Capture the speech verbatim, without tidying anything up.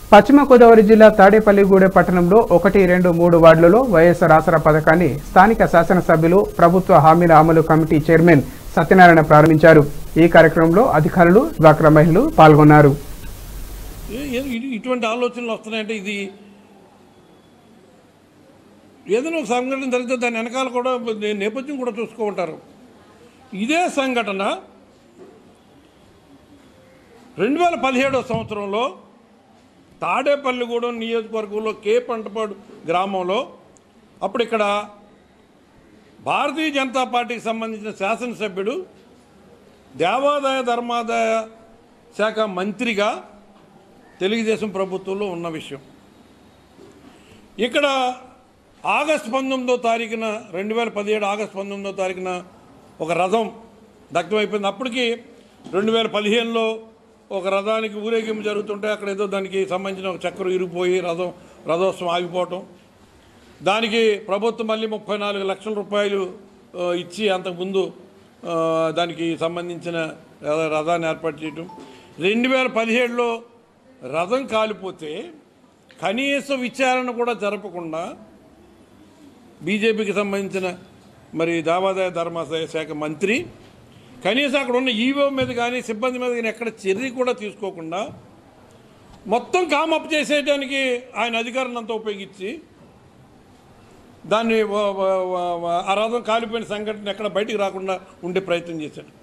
పశ్చిమ గోదావరి జిల్లా తాడేపల్లిగూడెం పట్టణంలో ఒకటి రెండు మూడు వార్డులలో వైఎస్ఆర్ ఆసరా పథకాన్ని స్థానిక శాసనసభ్యులు ప్రభుత్వ హామీల అమలు కమిటీ చైర్మన్ సత్యనారాయణ ప్రారంభించారు. ఈ కార్యక్రమంలో అధికారులు, డ్వాక్రా మహిళలు పాల్గొన్నారు. ఇటువంటి ఆలోచనలు వస్తున్నాయంటే ఇది ఏదైనా ఒక సంఘటన జరిగితే దాని వెనకాల కూడా నేపథ్యం కూడా చూసుకుంటారు. ఇదే సంఘటన రెండు వేల పదిహేడవ సంవత్సరంలో తాడేపల్లిగూడెం నియోజకవర్గంలో కే పంటపాడు గ్రామంలో అప్పుడు ఇక్కడ భారతీయ జనతా పార్టీకి సంబంధించిన శాసనసభ్యుడు దేవాదాయ ధర్మాదాయ శాఖ మంత్రిగా తెలుగుదేశం ప్రభుత్వంలో ఉన్న విషయం. ఇక్కడ ఆగస్టు పంతొమ్మిదో తారీఖున రెండు వేల పదిహేడు ఆగస్టు పంతొమ్మిదో తారీఖున ఒక రథం దగ్ధమైపోయింది. అప్పటికి రెండు వేల పదిహేనులో ఒక రథానికి ఊరేగింపు జరుగుతుంటే అక్కడ ఏదో దానికి సంబంధించిన ఒక చక్రం ఇరిగిపోయి రథం రథోత్సవం ఆగిపోవటం, దానికి ప్రభుత్వం మళ్ళీ ముప్పై నాలుగు లక్షల రూపాయలు ఇచ్చి అంతకుముందు దానికి సంబంధించిన రథాన్ని ఏర్పాటు చేయటం. రెండు వేల పదిహేడులో రథం కాలిపోతే కనీస విచారణ కూడా జరపకుండా బీజేపీకి సంబంధించిన మరి దేవాదాయ ధర్మాదాయ శాఖ మంత్రి కనీసం అక్కడ ఉన్న ఈవో మీద కానీ సిబ్బంది మీద కానీ ఎక్కడ చర్య కూడా తీసుకోకుండా మొత్తం కామప్ చేసేయడానికి ఆయన అధికారాన్ని అంతా ఉపయోగించి దాన్ని ఆ రథం కాలిపోయిన సంఘటన ఎక్కడ బయటికి రాకుండా ఉండే ప్రయత్నం చేశాడు.